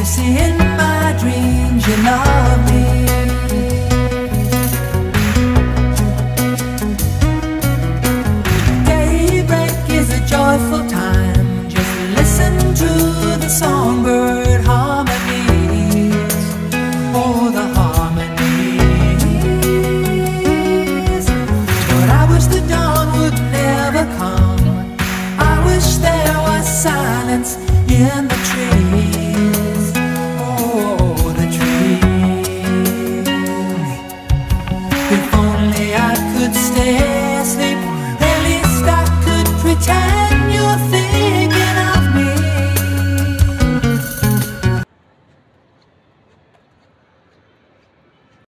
you see in my dreams you love me. Daybreak is a joyful time, just listen to the songbird